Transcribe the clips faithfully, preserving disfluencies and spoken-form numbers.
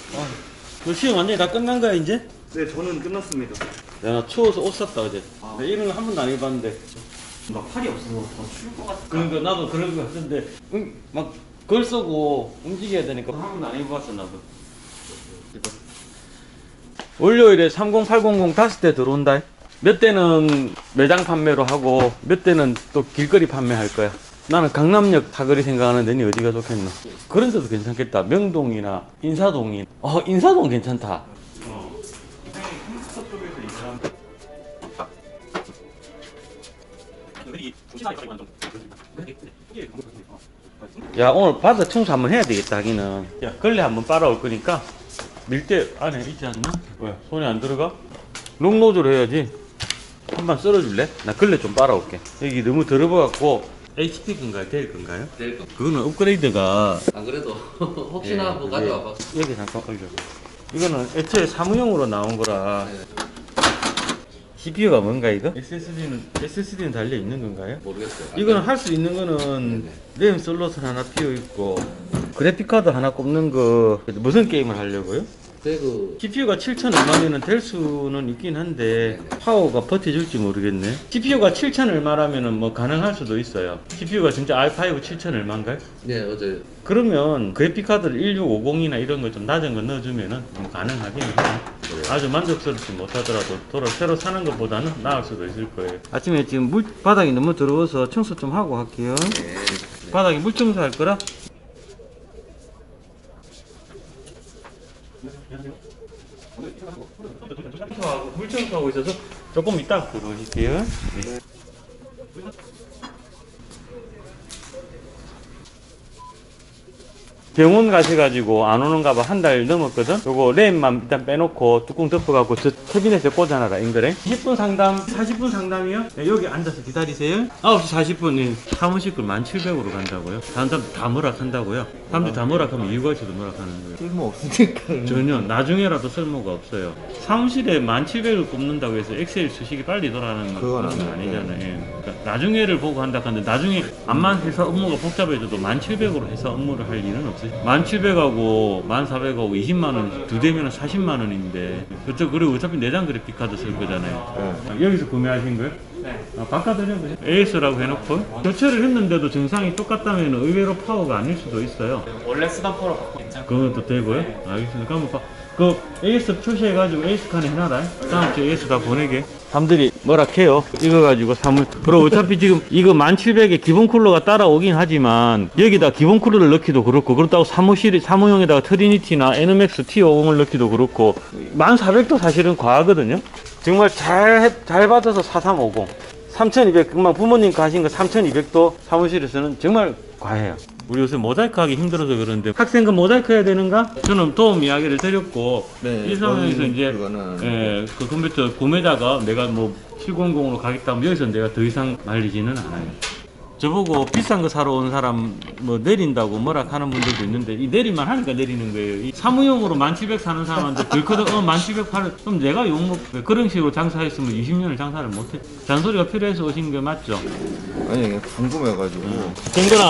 아, 너 시험 완전히 다 끝난 거야 이제? 네, 저는 끝났습니다. 야, 나 추워서 옷 샀다 어제. 나 이런 거 한 번도 안 입었는데. 막 팔이 없어서 더 추울 것 같아. 그러니까 나도 그런 거 같은데, 응, 막 걸 쓰고 움직여야 되니까 한 번도 안 입어봤어 나도. 월요일에 삼공팔공공 다섯 대 들어온다. 몇 대는 매장 판매로 하고 몇 대는 또 길거리 판매할 거야. 나는 강남역 사거리 생각하는데 니 어디가 좋겠노? 그런 데도 괜찮겠다. 명동이나 인사동이. 어, 인사동 괜찮다. 어. 야, 오늘 바다 청소 한번 해야 되겠다 하기는. 야, 걸레 한번 빨아올 거니까 밀대 안에 있지 않나? 왜? 손에 안 들어가? 롱노즈로 해야지. 한번 썰어줄래? 나 걸레 좀 빨아올게. 여기 너무 더러워갖고 에이치피 건가요? 델 건가요? 될 거. 그거는 업그레이드가 안 그래도 혹시나 예, 한번 가져와봐. 여기 잠깐 올려. 이거는 애초에 사무용으로 나온 거라. 네. 씨피유가 뭔가 이거? 에스에스디는 에스에스디는 달려 있는 건가요? 모르겠어요. 이거는 할 수 있는 거는 램 슬롯을 하나 피어 있고 그래픽 카드 하나 꼽는 거 무슨 게임을 하려고요? 배그 씨피유가 칠천 얼마면은 될 수는 있긴 한데 네네. 파워가 버텨줄지 모르겠네. 씨피유가 칠천 얼마라면은 뭐 가능할 수도 있어요. 씨피유가 진짜 아이 파이브 칠천 얼마인가요? 네 어제 그러면 그래픽 카드를 일육오공이나 이런 거 좀 낮은 거 넣어주면은 뭐 가능하긴 해요. 아주 만족스럽지 못하더라도 도로 새로 사는 것보다는 나을 수도 있을 거예요. 아침에 지금 물 바닥이 너무 더러워서 청소 좀 하고 갈게요. 네. 바닥에 물 청소할 거라. 청소하고 물 청소하고 있어서 조금 이따 들어오실게요. 네. 병원 가셔가지고 안 오는가 봐. 한 달 넘었거든. 요거 램만 일단 빼놓고 뚜껑 덮어갖고 저 캐비넷에 꽂아놔라. 잉그래? 이십 분 상담, 사십 분 상담이요? 네, 여기 앉아서 기다리세요. 아홉 시 사십 분이 사무실 걸 만 칠백으로 간다고요? 다른 사람 다 뭐락한다고요? 사람들이 다 뭐락하면 이유가 있어도 뭐락하는 거예요. 쓸모 없으니까. 전혀 나중에라도 쓸모가 없어요. 사무실에 만 칠백을 꼽는다고 해서 엑셀 수식이 빨리 돌아가는 그건 건 아니에요. 아니잖아요. 예. 그러니까 나중에를 보고 한다 하는데 나중에 암만 해서 업무가 복잡해져도 만 칠백으로 해서 업무를 할 일은 없어요. 만 칠백하고 만 사백하고 이십만 원 두 대면 사십만 원인데 그쪽 그리고 어차피 내장 그래픽 카드 쓸 거잖아요. 네. 아, 여기서 구매하신 거예요? 네. 아, 바꿔드려요. 에이에스라고 해놓고 교체를 했는데도 증상이 똑같다면 의외로 파워가 아닐 수도 있어요. 원래 쓰던 프로 바꿔 괜찮고. 그것도 되고요. 알겠습니다. 그럼 봐. 그 에이에스 표시해가지고 에이에스 칸에 해놔라. 다음 주에 에이에스 다 보내게. 사람들이 뭐라 해요. 이거 가지고 사물. 그리고 어차피 지금 이거 만 칠백에 기본 쿨러가 따라오긴 하지만 여기다 기본 쿨러를 넣기도 그렇고 그렇다고 사무실이 사무용에다가 트리니티나 에누맥스 티 오십을 넣기도 그렇고 만 사백도 사실은 과하거든요. 정말 잘, 해- 잘 받아서 사삼오공. 삼천이백, 그만 부모님 가신 거 삼천이백도 사무실에서는 정말 과해요. 우리 요새 모자이크 하기 힘들어서 그러는데 학생금 모자이크 해야 되는가? 저는 도움 이야기를 드렸고 네, 이 상황에서 원인 이제 그거는- 예, 그 컴퓨터 구매자가 내가 뭐 칠공공으로 가겠다 하면 여기서 내가 더 이상 말리지는 않아요. 저보고 비싼 거 사러 온 사람 뭐 내린다고 뭐라 하는 분들도 있는데 이 내릴만 하니까 내리는 거예요. 이 사무용으로 만 칠백 사는 사람한테 들커덕 어 만 칠백 팔 그럼 내가 욕먹 그런 식으로 장사했으면 이십 년을 장사를 못해. 잔소리가 필요해서 오신 거 맞죠? 아니 이게 궁금해가지고. 정근아,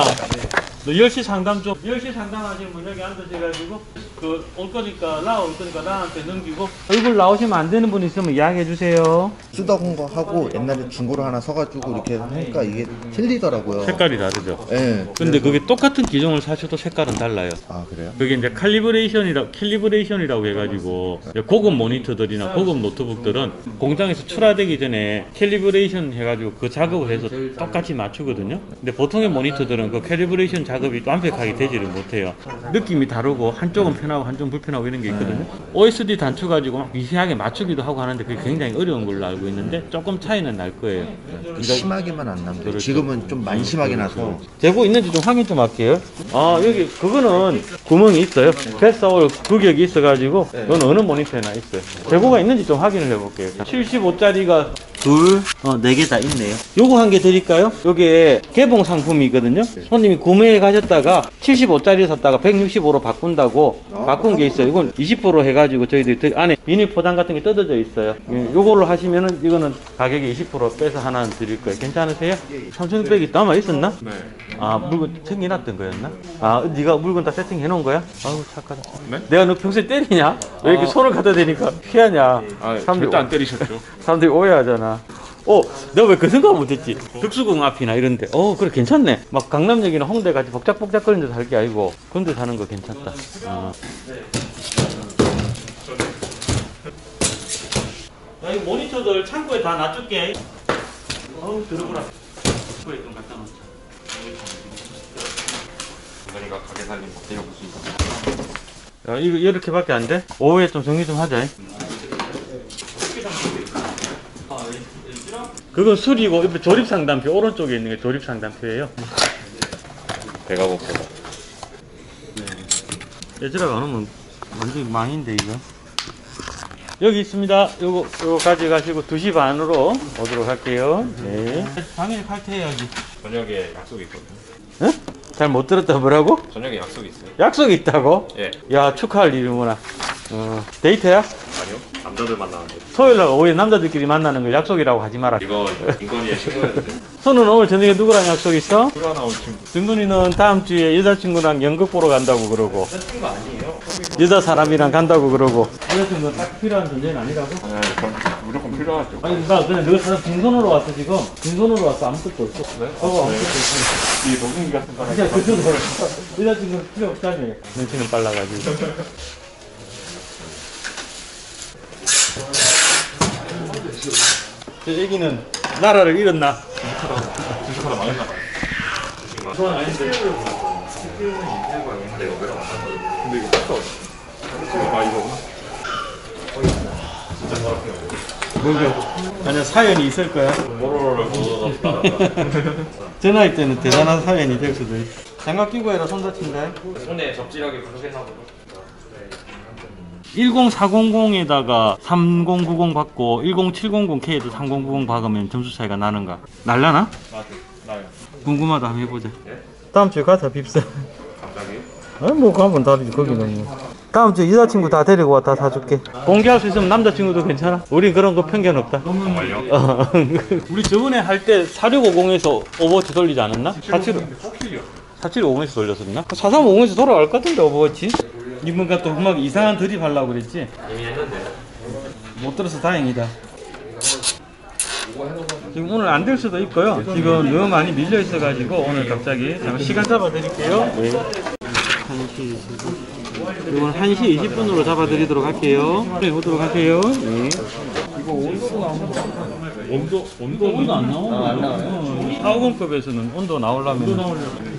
너 열 시 상담 좀, 열 시 상담하시는 분 여기 앉으셔가지고, 그, 올 거니까, 나 올 거니까 나한테 넘기고, 얼굴 나오시면 안 되는 분 있으면 이야기해 주세요. 쓰던 거 하고 옛날에 중고로 하나 서가지고 이렇게 하니까 이게 틀리더라고요. 색깔이 다르죠? 예. 근데 그게 똑같은 기종을 사셔도 색깔은 달라요. 아 그래요? 그게 이제 칼리브레이션이라, 캘리브레이션이라고 해가지고, 고급 모니터들이나 고급 노트북들은 공장에서 출하되기 전에 캘리브레이션 해가지고 그 작업을 해서 똑같이 맞추거든요. 근데 보통의 모니터들은 그 캘리브레이션 작업이 완벽하게 되지를 못해요. 느낌이 다르고 한쪽은 편하고 한쪽은 불편하고 이런 게 있거든요. 오에스디 단추 가지고 막 미세하게 맞추기도 하고 하는데 그게 굉장히 어려운 걸로 알고 있는데 조금 차이는 날 거예요. 그러니까 심하게만 안 남죠. 그렇죠. 지금은 좀 많이 심하게 나서. 재고 있는지 좀 확인 좀 할게요. 아 여기 그거는 구멍이 있어요. 패스올 구격이 있어가지고 그건 어느 모니터에나 있어요. 재고가 있는지 좀 확인을 해볼게요. 칠십오짜리가 둘, 어, 네 개 다 있네요. 요거 한 개 드릴까요? 요게 개봉 상품이거든요. 손님이 구매해 가셨다가 칠십오짜리 샀다가 백육십오로 바꾼다고 바꾼 게 있어요. 이건 이십 퍼센트 해가지고 저희들이 안에 비닐 포장 같은 게 뜯어져 있어요. 예, 요걸로 하시면은 이거는 가격에 이십 퍼센트 빼서 하나 드릴 거예요. 괜찮으세요? 삼천육백이 남아 있었나? 네. 아, 물건 챙겨놨던 거였나? 아, 네가 물건 다 세팅해 놓은 거야? 아우, 착하다. 네? 내가 너 평소에 때리냐? 왜 이렇게 아. 손을 갖다 대니까 피하냐? 아, 사람들이 절대 안 때리셨죠? 사람들이 오해하잖아. 어, 내가 왜 그 생각 못했지? 덕수궁 앞이나 이런데. 어, 그래, 괜찮네. 막 강남역이나 홍대 같이 복작복작거리는 데 살 게 아니고, 그런 데 사는 거 괜찮다. 어. 야, 이 모니터들 창고에 다 놔줄게. 어우, 들어보라. 창고에 좀 갖다 놓자. 우리가 가게 살림 못해요, 무슨. 야, 이거 이렇게밖에 안 돼? 오후에 좀 정리 좀 하자. 그건 술이고, 옆에 조립상담표, 오른쪽에 있는 게 조립상담표예요. 배가 고프다. 예지라가 안 오면 완전히 망인데, 이거. 여기 있습니다. 요거, 요거 가져가시고 두 시 반으로 오도록 할게요. 네. 당연히 칼퇴해야지. 저녁에 약속이 있거든요. 응? 잘 못 들었다, 뭐라고? 저녁에 약속이 있어요. 약속이 있다고? 예. 야, 축하할 일이구나. 어, 데이트야? 아니요. 남자들 만나는데. 토요일날 오후에 남자들끼리 만나는 걸 약속이라고 하지 마라. 이거 인건위에 신고해야 돼. 손은 오늘 저녁에 누구랑 약속 있어? 휴가 나올 친구. 등근이는 다음 주에 여자친구랑 연극 보러 간다고 그러고. 여자친구 아니에요? 여자 사람이랑 간다고 그러고. 여자친구는 딱 필요한 존재는 아니라고? 네, 그럼 무조건 필요하죠. 아니, 나 그냥 너 사람 빈손으로 왔어, 지금. 빈손으로 왔어, 아무것도 없어. 네? 어, 아무것도 없어. 이 녹음기 같은 거랑. 진짜 그 정도로. 여자친구는 필요 없다며. 눈치는 빨라가지고. 저 애기는 나라를 잃었나? 주식하다 망했나 봐요. 그건 아닌데. 근데 이거 딱 아, 이거구나. 진짜 더럽네요. 뭐가? 아니야, 사연이 있을 거야. 모로로를 걷어서 제 나이 때는 대단한 사연이 될 수도 있어. 장갑 끼고 해라, 손 다친다. 손에 접질하게 부족했나 보다. 일공사공공에다가 삼공구공 받고 일공칠공공 K에도 삼공구공 박으면 점수 차이가 나는가? 날라나? 맞아. 나요. 궁금하다. 한번 해보자. 예? 다음 주에 가자, 빕스. 갑자기? 아니 뭐 가면 다르지, 거기는 뭐. 다음 주에 여자친구 다 데리고 와, 다 사줄게. 공개할 수 있으면 남자친구도 괜찮아. 우린 그런 거 편견 없다. 정말요? 어. 우리 저번에 할 때 사육오공에서 오버워치 돌리지 않았나? 사칠오 사칠오공에서 돌렸었나? 사삼오공에서 돌아갈 것 같은데, 오버워치? 이번가 또 막 이상한 드립 하려고 그랬지? 이미 했는데. 못 들어서 다행이다. 지금 오늘 안 될 수도 있고요. 지금 너무 많이 밀려 있어가지고 오늘 갑자기 잠깐 시간 잡아 드릴게요. 네. 한 시 이십 분. 이건 한 시 이십 분으로 잡아 드리도록 할게요. 네, 오도록 하세요. 네. 이거 온도도 나오는 거 온도, 온도, 온도 안 나오는 거 안 나와요? 사오공급에서는 온도 나오려면. 온도 나오려면.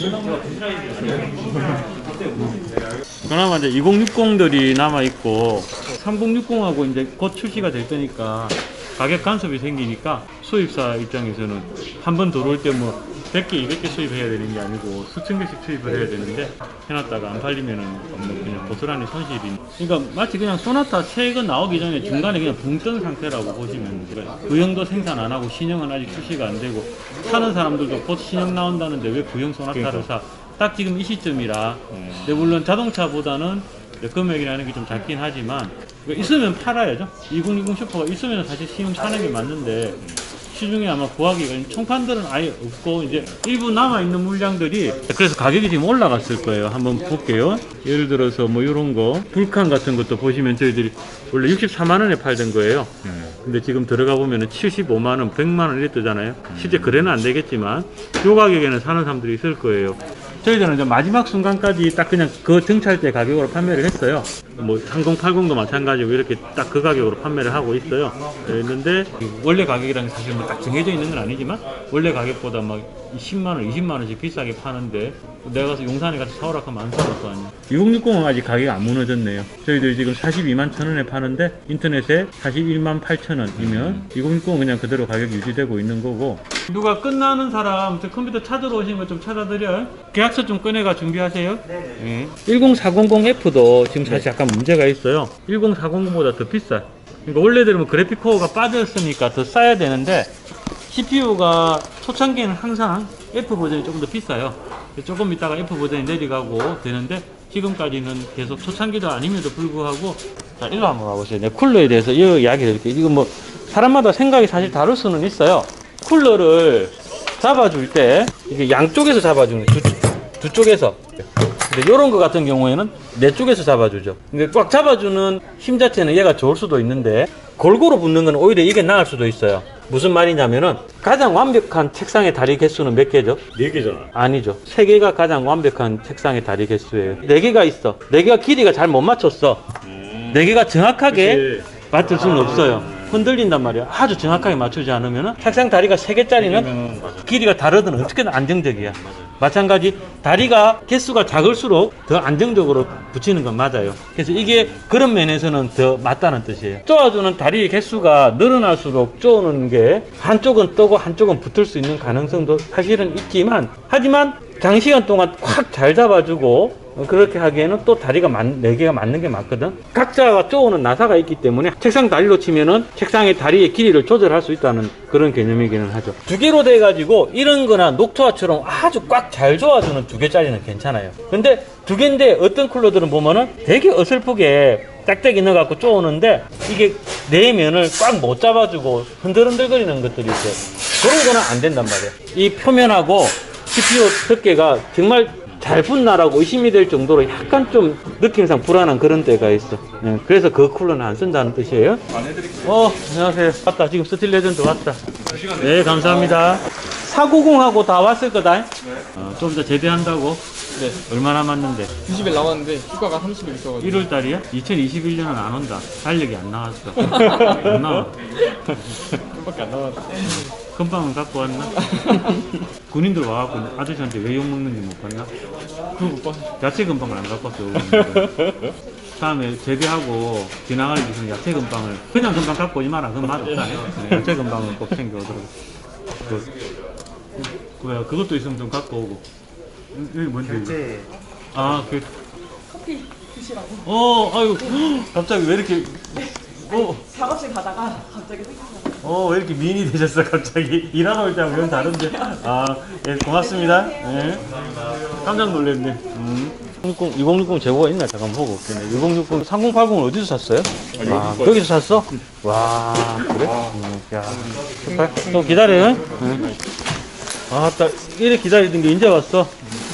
그나마 이제 이공육공들이 남아있고, 삼공육공하고 이제 곧 출시가 될 거니까, 가격 간섭이 생기니까, 수입사 입장에서는 한 번 들어올 때 뭐, 백 개, 이백 개 수입해야 되는 게 아니고, 수천 개씩 수입을 해야 되는데, 해놨다가 안 팔리면은, 뭐 그냥 고스란히 손실이. 그러니까 마치 그냥 소나타 최근 나오기 전에 중간에 그냥 붕 뜬 상태라고 보시면 돼요. 구형도 생산 안 하고, 신형은 아직 출시가 안 되고, 사는 사람들도 곧 신형 나온다는데 왜 구형 소나타를 사? 딱 지금 이 시점이라. 근데 물론 자동차보다는 금액이라는 게 좀 작긴 하지만 있으면 팔아야죠. 이공이공 슈퍼가 있으면 사실 신형 사는 게 맞는데 시중에 아마 구하기가 총판들은 아예 없고 이제 일부 남아있는 물량들이 그래서 가격이 지금 올라갔을 거예요. 한번 볼게요. 예를 들어서 뭐 이런 거 불칸 같은 것도 보시면 저희들이 원래 육십사만 원에 팔던 거예요. 근데 지금 들어가 보면은 칠십오만 원, 백만 원 이래 뜨잖아요. 실제 거래는 안 되겠지만 이 가격에는 사는 사람들이 있을 거예요. 저희들은 이제 마지막 순간까지 딱 그냥 그 정찰대 가격으로 판매를 했어요. 뭐 삼공팔공도 마찬가지고 이렇게 딱 그 가격으로 판매를 하고 있어요. 그랬는데 원래 가격이라는 게 사실 뭐 딱 정해져 있는 건 아니지만 원래 가격보다 막 십만 원, 이십만 원씩 비싸게 파는데 내가 가서 용산에 가서 사오라 하면 안 사올 거 아니야. 이공육공은 아직 가격이 안 무너졌네요. 저희들이 지금 사십이만 천 원에 파는데 인터넷에 사십일만 팔천 원이면 이공육공은 그냥 그대로 가격이 유지되고 있는 거고. 누가 끝나는 사람 저 컴퓨터 찾으러 오시는 거 좀 찾아드려요. 계약서 좀 꺼내가 준비하세요. 네. 일공사공공 에프도 지금 사실 약간 문제가 있어요. 일공사공공보다 더 비싸. 그러니까 원래대로 뭐 그래픽 코어가 빠졌으니까 더 싸야 되는데 씨피유가 초창기에는 항상 F 버전이 조금 더 비싸요. 조금 있다가 F 버전이 내려가고 되는데 지금까지는 계속 초창기도 아님에도 불구하고. 자, 일로 한번 와보세요. 내 쿨러에 대해서 이 이야기 드릴게요. 이거 뭐 사람마다 생각이 사실 다를 수는 있어요. 쿨러를 잡아줄 때 이게 양쪽에서 잡아주는 두, 두 쪽에서. 근데 요런 거 같은 경우에는 내 쪽에서 잡아주죠. 근데 꽉 잡아주는 힘 자체는 얘가 좋을 수도 있는데 골고루 붙는 건 오히려 이게 나을 수도 있어요. 무슨 말이냐면은 가장 완벽한 책상의 다리 개수는 몇 개죠? 네 개잖아. 아니죠. 세 개가 가장 완벽한 책상의 다리 개수예요. 네 개가 있어. 네 개가 길이가 잘 못 맞췄어. 네 개가 정확하게 그치. 맞출 수는 없어요. 흔들린단 말이야. 아주 정확하게 맞추지 않으면은 책상 다리가 세 개짜리는 길이가 다르든 어떻게든 안정적이야. 마찬가지 다리가 개수가 작을수록 더 안정적으로 붙이는 건 맞아요. 그래서 이게 그런 면에서는 더 맞다는 뜻이에요. 쪼아주는 다리의 개수가 늘어날수록 쪼는 게 한쪽은 뜨고 한쪽은 붙을 수 있는 가능성도 사실은 있지만, 하지만 장시간 동안 콱 잘 잡아주고 그렇게 하기에는 또 다리가 네 개가 맞는 게 맞거든. 각자가 쪼우는 나사가 있기 때문에 책상 다리로 치면은 책상의 다리의 길이를 조절할 수 있다는 그런 개념이기는 하죠. 두 개로 돼 가지고 이런 거나 녹토화처럼 아주 꽉 잘 조아주는 두 개짜리는 괜찮아요. 근데 두 개인데 어떤 쿨러들은 보면은 되게 어설프게 짝짝이 넣어갖고 쪼우는데 이게 내 면을 꽉 못 잡아주고 흔들흔들거리는 것들이 있어요. 그런 거는 안 된단 말이에요. 이 표면하고 씨피유 덮개가 정말 잘 붙나라고 의심이 될 정도로 약간 좀 느낌상 불안한 그런 때가 있어. 네, 그래서 그 쿨러는 안 쓴다는 뜻이에요. 안 해드릴게요. 어, 안녕하세요. 왔다. 지금 스틸 레전드 왔다. 네, 감사합니다. 사구공하고 다 왔을 거다. 네. 어, 좀 더 제대한다고? 네. 얼마 남았는데? 구십 일 남았는데 휴가가 삼십 일 있어가지고. 일월 달이야? 이천이십일 년은 안 온다. 달력이 안 나왔어. 안 나와. 좀밖에 안 남았어. 금방은 갖고 왔나? 군인들 와갖고 아저씨한테 왜 욕먹는지 못 봤나? 그거 못 봤어. 야채 금방을 안 갖고 왔어. 다음에 제대하고 지나갈 때는 야채 금방을 그냥 금방 갖고 오지 마라. 그건 맛없다. 네, 야채 금방을 꼭 챙겨오도록. 그, 왜 그것도 있으면 좀 갖고 오고. 여기 뭔데? 결제. 아, 그. 커피 드시라고. 어, 아유, 갑자기 왜 이렇게. 어. 작업실 가다가 갑자기 생각나. 어, 왜 이렇게 미인이 되셨어, 갑자기? 일하러 올 때하고 영 다른데? 아, 예, 고맙습니다. 예. 깜짝 놀랐네. 음. 이공육공 재고가 있나? 잠깐 보고 올게네. 이공육공, 삼공팔공을 어디서 샀어요? 아, 거기서 샀어? 와, 그래? 음, 야, 축하해. 또 기다려. 응. 아, 딱, 이래 기다리던 게 이제 왔어.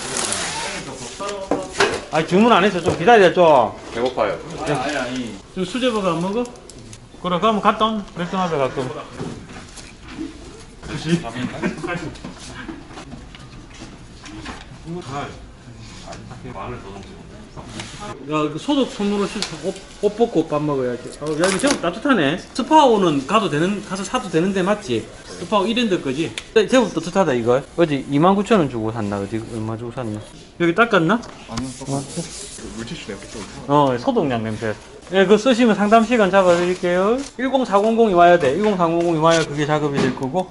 아, 주문 안 했어. 좀 기다려, 좀. 배고파요. 좀 수제버거 안 먹어? 그래, 그럼 갔다 온. 맥주 앞에 가끔. 야, 그 소독 손으로 씻어. 옷, 옷 벗고 밥 먹어야지. 어, 야, 이거 제법 따뜻하네. 스파오는 가도 되는, 가서 사도 되는데 맞지? 스파오 일 인드 거지? 네, 제법 따뜻하다, 이거. 어디 이만 구천 원 주고 샀나? 어디 얼마 주고 샀나? 여기 닦았나? 아니요, 물티슈 내가 또. 어, 소독약 냄새. 예, 그거 쓰시면 상담 시간 잡아드릴게요. 일공사공공이 와야 돼. 일공사공공이 와야 그게 작업이 될 거고.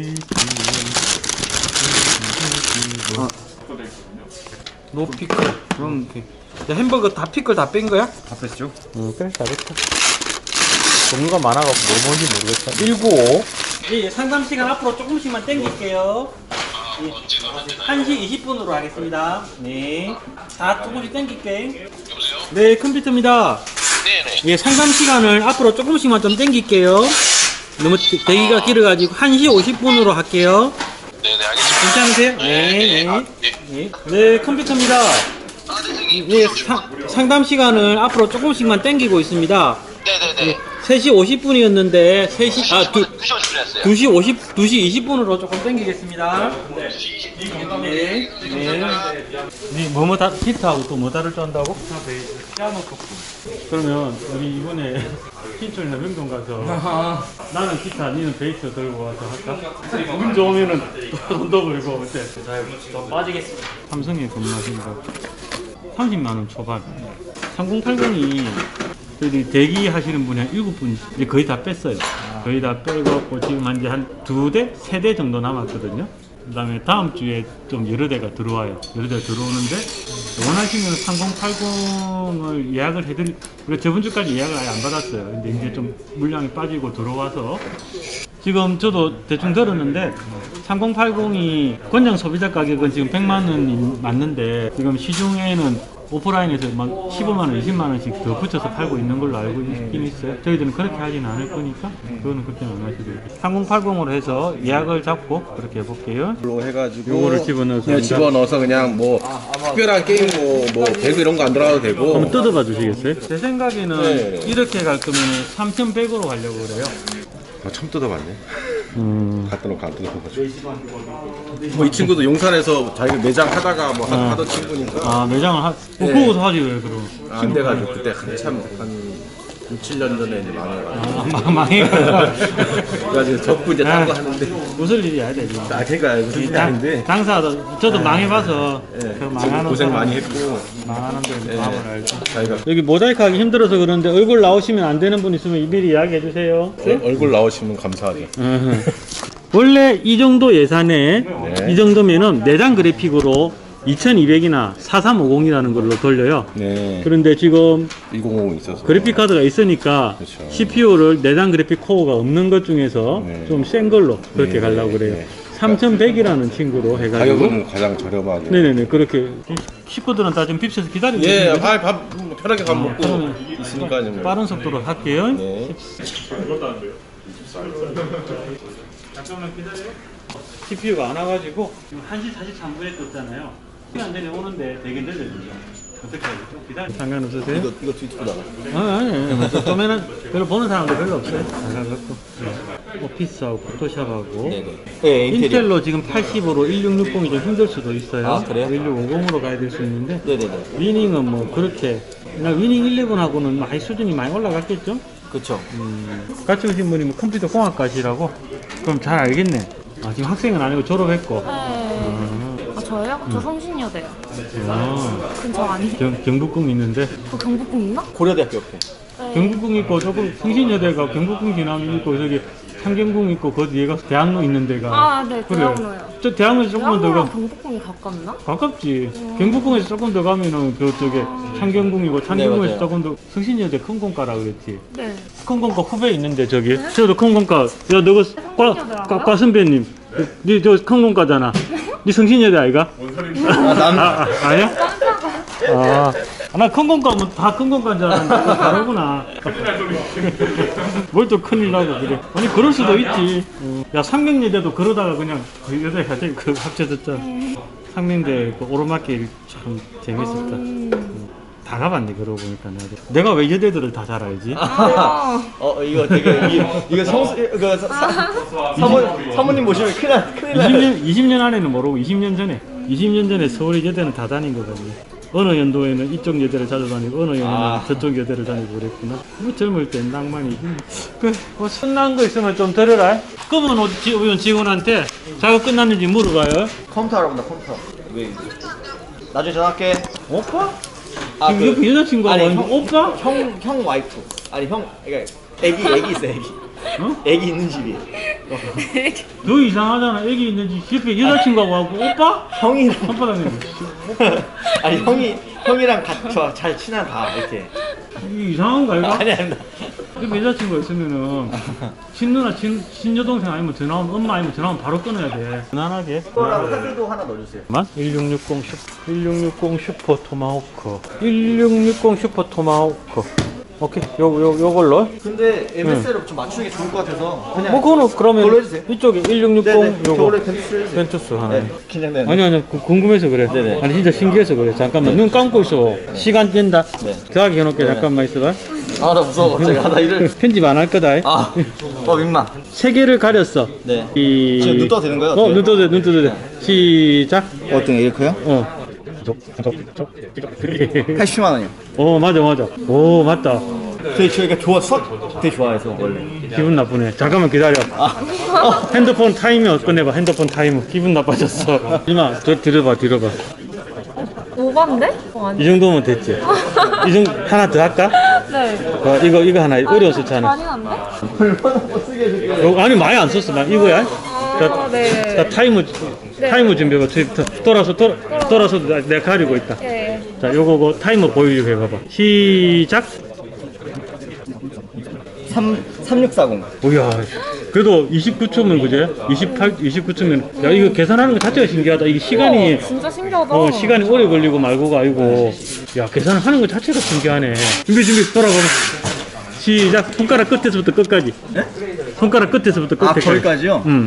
어. 노 피클. 그럼 이렇게. 야, 햄버거 다 피클 다 뺀 거야? 다 뺐죠? 응, 그래, 잘했다. 종류가 많아갖고 뭐 뭔지 모르겠다. 일구오. 예, 상담 시간 앞으로 조금씩만 땡길게요. 예. 한 시 이십 분으로 하겠습니다. 네. 다 조금씩 땡길게. 여보세요? 네, 컴퓨터입니다. 네네. 예, 상담 시간을 앞으로 조금씩만 좀 땡길게요. 너무 대기가 길어가지고 한 시 오십 분으로 할게요. 네네, 알겠습니다. 괜찮으세요? 네, 네. 네, 네, 컴퓨터입니다. 네, 사, 상담 시간을 앞으로 조금씩만 땡기고 있습니다. 네네네. 세 시 오십 분이었는데 세 시 아 두, 두 시 오십 분 했어요. 두 시 오십 두 시 이십 분으로 조금 땡기겠습니다. 두 시 이십 분. 네. 네. 네, 뭐뭐 다 기타하고 또 뭐 다를 줄 안다고? 피아노 코프. 그러면 우리 이번에 신촌이나 명동 가서 나는 기타, 니는 베이스 들고 와서 할까? 운 좋으면은 돈도 벌고 어때? 더 빠지겠습니다. 삼성에 근무하신다고. 삼십만 원 초반. 삼공팔공이 저희 대기 하시는 분이 한 일곱 분 이제 거의 다 뺐어요. 거의 다 빼고 지금 한 이제 한 두 대, 세 대 정도 남았거든요. 그다음에 다음 주에 좀 여러 대가 들어와요. 여러 대가 들어오는데 원하시면 삼공팔공을 예약을 해드리. 우리가 저번 주까지 예약을 아예 안 받았어요. 근데 이제 좀 물량이 빠지고 들어와서 지금 저도 대충 들었는데 삼공팔공이 권장 소비자 가격은 지금 백만 원이 맞는데 지금 시중에는 오프라인에서 막 십오만 원, 이십만 원씩 더 붙여서 팔고 있는 걸로 알고 있긴 있어요. 저희들은 그렇게 하진 않을 거니까 그거는 그렇게 안 하셔도 돼요. 삼공팔공으로 해서 예약을 잡고 그렇게 해볼게요. 로 해가지고 요거를 집어넣어서 그냥 집어넣어서 그냥 뭐 특별한 게임 뭐, 뭐 배그 이런 거 안 들어가도 되고. 한번 뜯어봐 주시겠어요? 제 생각에는 네. 이렇게 갈 거면 삼천백으로 가려고 그래요. 아, 처음 뜯어봤네. 음. 갖다 놓고 안 뜯어봐가지고. 뭐 이 친구도 용산에서 자기 매장 하다가 뭐 하- 하던 친구니까 아 매장을 하. 어, 네. 그거서 하지 왜 그럼? 안 돼가지고 그때 한참 한 육, 칠 년 전에 이제 망해가지고. 아, 막 망해가. 그래가지고 접고 이제 딴 거 하는데. 웃을 일이 아니다 지금. 아, 그러니까 무슨 일이 아닌데. 장사도 저도 망해봐서 예, 그 지금 망하는 고생 사람, 많이 했고. 망하는 데는 예, 마음을 알죠. 자기가 여기 모자이크 하기 힘들어서 그런데 얼굴 나오시면 안 되는 분 있으면 미리 이야기해 주세요. 얼- 얼굴 나오시면 감사하죠. 원래 이 정도 예산에 네. 이 정도면은 내장 그래픽으로 이천이백이나 사삼오공이라는 걸로 돌려요. 네. 그런데 지금 이공오공 있어서. 그래픽 카드가 있으니까 그렇죠. 씨피유를 내장 그래픽 코어가 없는 것 중에서 네. 좀 센 걸로 그렇게 네, 가려고 네, 그래요. 네. 삼천백이라는 친구로 해가지고 가격은 가장 저렴하게. 네네네 그렇게 식구들은 다 지금 빕스에서 기다리고 예, 있는 거죠? 아, 밥 편하게 밥 먹고 그러면 있으니까요. 뭐. 빠른 속도로 할게요. 네. 잠깐만 기다려요. 씨피유가 안 와가지고 지금 한 시 사십삼 분에 떴잖아요. 시간 내내 오는데 되게 늦어요. 어떻게 하죠? 기다려. 상관없으세요? 이거 이거 뒤집고 나가. 아, 아니, 아니. 좀에는 별로 보는 사람도 별로 없어요. 나가갖고. 오피스하고 포토샵하고. 네, 인텔로 지금 팔십으로 일육육공이 좀 힘들 수도 있어요. 아, 그래요? 일육오공으로 가야 될 수 있는데. 네네네. 위닝은 뭐 그렇게. 그냥 위닝 십일하고는 많이 수준이 많이 올라갔겠죠? 그렇죠. 같이 오신 분이 뭐 컴퓨터 공학과시라고? 그럼 잘 알겠네. 아, 지금 학생은 아니고 졸업했고. 네. 아, 저요? 저 성신여대요. 아, 그럼 저 아니에요? 경, 경북궁 있는데. 저 경북궁 있나? 고려대학교 옆에. 네. 경북궁 있고 조금 성신여대가 경북궁 지나면 있고 저기 창경궁 있고 그 뒤에가 대학로 있는 데가. 아, 네, 그래요. 대학로요. 저 대학로 조금만 더 대학로랑 가. 경북궁이 가깝나? 가깝지. 경북궁에서 조금 더 가면은 그쪽에 창경궁이고 창경궁에서 맞아요. 조금 더 성신여대 큰 공과라 그랬지. 네. 큰 공과 후배 있는데 저기. 저도 큰 공과. 야 너가 과, 과, 과 선배님. 니저 큰 공과잖아. 니 성신여대 아이가? 아, 난 아, 아 아니야? 아, 나 큰 공과면 다 큰 공과인 줄 알았는데 그거 다르구나. 뭘 또 큰일 나고 그래. 아니 그럴 수도 있지. 어. 야 상명여대도 그러다가 그냥 그 여대 하대 그 합쳐졌잖아. 상명대 그 오르막길 참 재밌었다. 음. 다 가봤네 그러고 보니까 나도. 내가 왜 여대들을 다 잘 알지? 어 이거 되게 이거, 이거 성수 그 사- 사- 사모 사모님 모시면 큰일 나 큰일 나. 이십 년, 이십 년 안에는 모르고 이십 년 전에 이십 년 전에 서울 여대는 다 다닌 거거든요. 어느 연도에는 이쪽 여대를 자주 다니고 어느 연도에는 아. 저쪽 여대를 다니고 그랬구나. 뭐 젊을 땐 낭만이지. 그, 뭐 순난 거 있으면 좀 들어라. 그러면 어디 지- 직원한테 작업 끝났는지 물어봐요. 컴퓨터 알아본다 컴퓨터. 왜? 나중에 전화할게. 오빠? 아, 지금 그- 옆에 여자친구가 아니, 왔는데 형- 오빠? 형 형 와이프. 아니 형 그러니까 애기 애기 있어 애기. 어? 애기 있는 집이. 너 이상하잖아. 애기 있는지 옆에 여자친구가 와고 오빠? 형이랑 한바닥에 아니 형이 형이랑 같이 잘 친한 다 이렇게. 이게 이상한 거 아이가? 아니 아니. 옆에 여자친구가 있으면은 친누나 친, 친여동생 아니면 전화 오면 엄마 아니면 전화 오면 바로 끊어야 돼. 무난하게. 그거랑 사기도 하나 넣어주세요. 만? 일육육공 슈퍼, 일육육공 슈퍼 토마호크. 일육육공 슈퍼 토마호크. 오케이. 요, 요, 요걸로. 근데 엠에스엘을 좀 맞추는 게 좋을 것 같아서 그냥. 뭐, 그거는 그걸로 그러면 해주세요. 이쪽에 일육육공 네네. 요거. 저걸로 벤투스 해주세요. 벤투스 하나. 네, 긴장되네. 아니, 아니, 그- 궁금해서 그래. 네네. 아니, 진짜 신기해서 그래. 잠깐만. 눈 감고 있어. 시간 뛴다. 네. 대화기 해놓을게. 잠깐만 있어봐. 아 나 무서워 갑자기. 아, 나 이를. 편집 안 할 거다. 아, 어 민망. 세 개를 가렸어. 네. 이... 지금 눈 떠도 되는 거예요? 어, 어때요? 눈 떠도 돼, 눈 떠도 돼. 시작. 어떤 게 이렇게요? 어. 팔십만 원이요. 어, 맞아, 맞아. 오, 맞다. 되게 저희가 좋아 수학 되게 좋아해서 원래. 기분 나쁘네. 잠깐만 기다려. 아. 핸드폰 타이머 꺼내봐. 핸드폰 타이머. 기분 나빠졌어. 이마, 저 들어봐, 들어봐. 오반데? 어, 아니. 이 정도면 됐지. 이 정도 하나 더 할까? 네. 어, 이거 이거 하나 어려웠었잖아. 많이 났네? 얼마나 못 쓰게 해줄게요. 어, 아니 많이 안 썼어. 나 이거야. 아, 자, 네. 자 타이머 네. 타이머 준비해봐. 트위터. 돌아서, 돌아, 돌아서 내가 가리고 있다. 예. 자, 요거, 그 타이머 보여주게 해봐봐. 시작! 삼육사공. 오야, 그래도 이십구 초면 그제? 이십팔, 이십구 초면. 야, 이거 계산하는 거 자체가 신기하다. 이게 시간이, 우와, 진짜 신기하다. 어, 시간이 오래 걸리고 말고가 아니고. 야, 계산하는 거 자체가 신기하네. 준비, 준비, 돌아보면. 시작! 손가락 끝에서부터 끝까지. 네? 손가락 끝에서부터 아, 끝까지. 거기까지요? 응.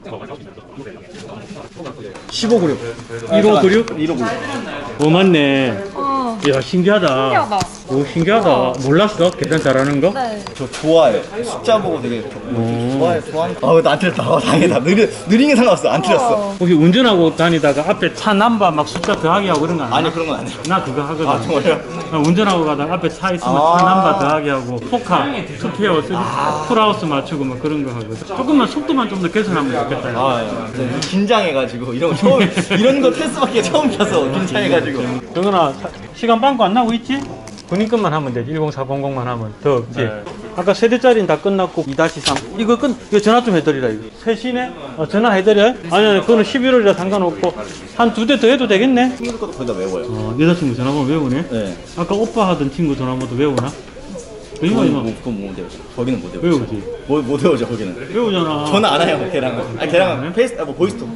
십오 그룹. 일오구육? 일오구육. 어, 맞네. 어, 야, 신기하다. 신기하다. 오, 신기하다. 몰랐어? 계산 잘하는 거? 네. 저 좋아해. 숫자 보고 되게 오. 좋아해, 좋아하는. 아, 나안 틀렸다. 아, 다행이다. 느리, 느린 게 상관없어. 안 틀렸어. 혹시 운전하고 다니다가 앞에 차 남바 막 숫자 더하기 하고 그런 거 안 해? 아니, 그런 건 안 해. 나 그거 하거든. 아, 정말요? 나 운전하고 가다가 앞에 차 있으면 아. 차 남바 더하기 하고 포카, 투페어, 쓰리, 풀하우스 맞추고 막 그런 거 하거든. 조금만 속도만 좀 더 개선하면 좋겠다. 아, 예. 네, 긴장해가지고 이런 거 처음 이런 거 테스트밖에 처음 펴서 긴장해가지고. 정은아, 사- 시간 빵꾸 안 나고 있지? 군인급만 하면 되지. 일공사공공만 하면 더 없지. 아까 세대짜리는 다 끝났고 이 다시 삼 이거 끝 이거 전화 좀 해드리라 이거. 셋이네? 어, 전화 해드려? 아니 아니 그거는 십일월이라 상관없고 한 두 대 더 해도 되겠네? 친구 것도 거의 다 외워요. 어, 여자친구 전화번호 외우네? 네. 아까 오빠 하던 친구 전화번호도 외우나? 이거 그건 이거 못, 그건 못 외우죠. 거기는 못 외우죠. 외우지. 뭐, 못 외우죠, 거기는. 외우잖아. 전화 안 해요, 걔랑은. 아, 걔랑은 네? 페이스, 아, 뭐, 보이스톡.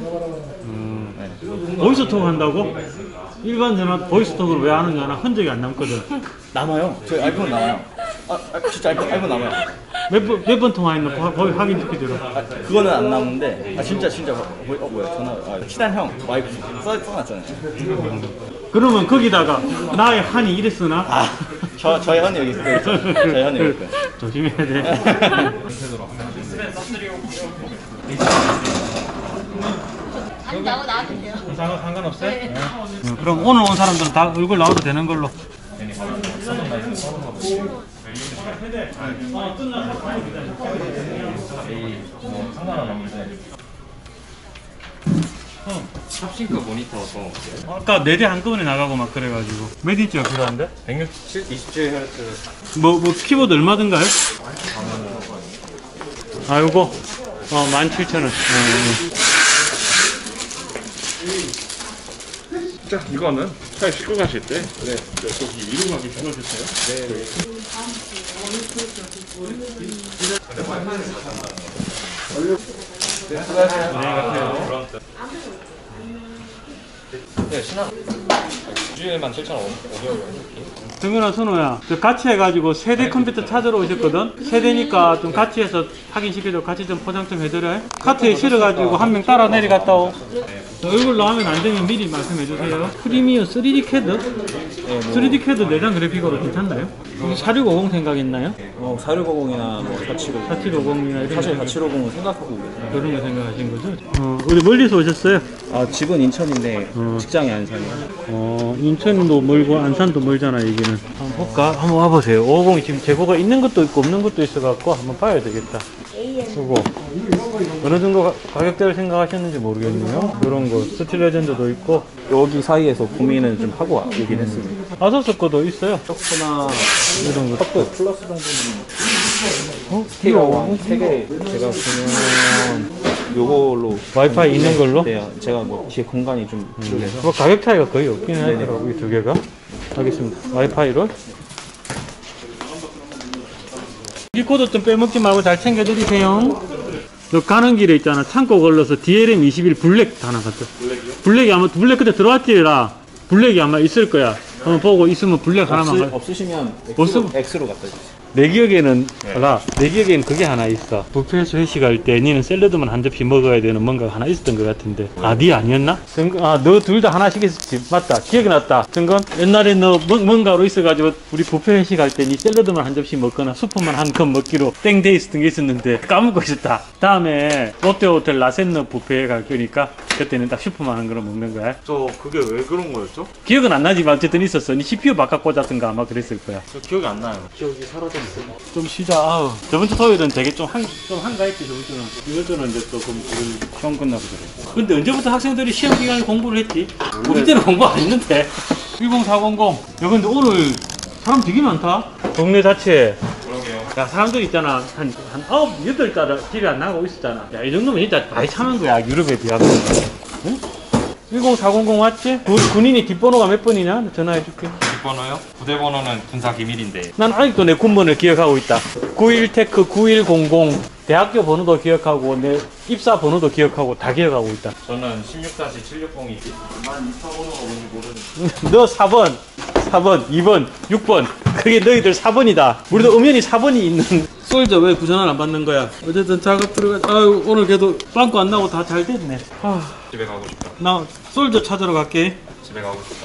보이스톡 한다고? 일반 전화 보이스톡으로 왜 하는지 아나 흔적이 안 남거든. 남아요. 저희 아이폰 남아요. 아, 아 진짜 아이폰, 아이폰 남아요. 몇 번, 몇 번 통화했나? 거- 거기 확인 시키더라. 아, 그거는 안 남는데, 아, 진짜, 진짜, 뭐, 어, 뭐야, 전화, 아, 친한 형, 와이프, 써, 써놨잖아요. 그러면 거기다가 나의 한이 이래 쓰나? 아, 저, 저희 현이 여기 있어요. 저희 현이 여기 있어요. 조심해야 돼. 아니, 나와, 나와도 돼요. 상관, 상관없어요? 네. 어, 그럼 오늘 온 사람들은 다 얼굴 나와도 되는 걸로. 탑싱크 모니터도 아까 네 대 한꺼번에 나가고 막 그래가지고. 몇 인치가 필요한데? 백육십칠, 이십칠 헤르츠 뭐, 뭐, 키보드 얼마든가요? 아, 요거? 어, 만 칠천 원. 어, 자, 이거는 차에 싣고 가실 때 네, 저기 위로 가기 줄여주세요. 네. 네, 신화. 주일만 칠천오백원 정근아, 선호야. 저 같이 해가지고 세대 컴퓨터 찾으러 오셨거든? 세대니까 좀 같이 해서 확인시켜줘. 같이 좀 포장 좀 해드려. 카트에 실어가지고 한 명 따라 내려갔다 오. 얼굴 나오면 안 되면 미리 말씀해주세요. 프리미어 쓰리디 캐드? 쓰리디 캐드 내장 그래픽으로 괜찮나요? 사육오공 생각했나요? 어, 사육오공이나 뭐 사칠오공. 사칠오공이나 이런 사실 거 사칠오공은 생각하고 있어요. 그런 거 생각하신 거죠? 어, 우리 멀리서 오셨어요? 아, 집은 인천인데 어. 직장이 안산이에요. 어, 인천도 멀고 안산도 멀잖아, 여기는. 한번 볼까? 한번 와보세요. 오십 지금 재고가 있는 것도 있고 없는 것도 있어갖고 한번 봐야 되겠다. 그거 어느 정도 가, 가격대를 생각하셨는지 모르겠네요. 이런 거 스틸 레전드도 있고. 여기 사이에서 고민을 좀 하고 오긴 했습니다. 아서스 거도 있어요. 셔프나 이런 거. 셔프 플러스 정도는 어? 스티커 세개 제가 보면 요걸로 와이파이 있는 걸로? 네, 제가 뭐 뒤에 공간이 좀 필요해서 뭐 가격 차이가 거의 없긴 하더라고, 이 두 개가. 알겠습니다. 와이파이로. 이 코드 좀 빼먹지 말고 잘 챙겨드리세요. 너 가는 길에 있잖아. 창고 걸러서 디엘엠 이십일 블랙 다 나갔어. 블랙이 아마 블랙 그때 들어왔지라. 블랙이 아마 있을 거야. 한번 보고 있으면 블랙 하나만. 없으, 없으시면 없음? X로, X로 갖다 주세요. 내 기억에는 알아. 내 기억에는 그게 하나 있어. 뷔페에서 회식할 때 니는 샐러드만 한 접시 먹어야 되는 뭔가 하나 있었던 것 같은데. 아, 니 아니었나? 정건, 아, 너 둘 다 하나씩 했었지. 맞다. 기억이 났다. 정건, 옛날에 너 뭐, 뭔가로 있어가지고 우리 뷔페 회식할 때 니 샐러드만 한 접시 먹거나 수프만 한 컵 먹기로 땡돼 있었던 게 있었는데 까먹고 있었다. 다음에 롯데호텔 라센너 뷔페에 갈 거니까 그때는 딱 슈퍼만 한 거로 먹는 거야. 저 그게 왜 그런 거였죠? 기억은 안 나지만 어쨌든 있었어. 니 씨피유 바깥 꽂았던가 아마 그랬을 거야. 저 기억이 안 나요. 기억이 사라졌어. 좀 쉬자. 아우. 저번 주 토요일은 되게 좀 한, 좀 한가했지, 저번 주는. 이번 주는 이제 또 그럼 시험 끝나고 그래. 근데 언제부터 학생들이 시험 기간에 공부를 했지? 우리 때는 공부 안 했는데. 일공사공공. 야, 근데 오늘 사람 되게 많다. 동네 자체에. 야, 사람들 있잖아. 한, 한 아홉, 여덟 달 집에 안 나가고 있었잖아. 야, 이 정도면 진짜 많이 참은 거야, 유럽에 비하면. 응? 일공사공공 맞지? 군, 군인이 뒷번호가 몇 번이냐? 전화해줄게. 뒷번호요? 부대번호는 군사 기밀인데. 난 아직도 내 군번을 기억하고 있다. 구십일 테크 구일공공 대학교 번호도 기억하고 내 입사 번호도 기억하고 다 기억하고 있다. 저는 십육 칠육공이 난 입사 번호가 뭔지 모르는. 너 사 번, 사 번, 이 번, 육 번. 그게 너희들 사 번이다. 우리도 음연히 사 번이 있는. 솔저 왜 구전을 안 받는 거야? 어쨌든 작업 들어가. 아유, 오늘 그래도 빵꾸 안 나고 다 잘 됐네. 아, 집에 가고 싶다. 나 솔저 찾으러 갈게. 집에 가고 싶다.